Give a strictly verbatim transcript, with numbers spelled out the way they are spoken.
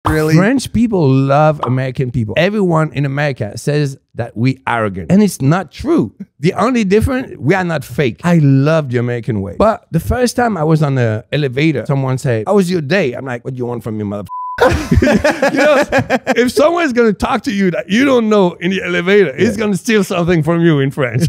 Really? French people love American people. Everyone in America says that we arrogant. And it's not true. The only difference, we are not fake. I love the American way. But the first time I was on the elevator, someone said, how was your day? I'm like, what do you want from me, mother? You know, if someone's going to talk to you that you don't know in the elevator, yeah. It's going to steal something from you in French.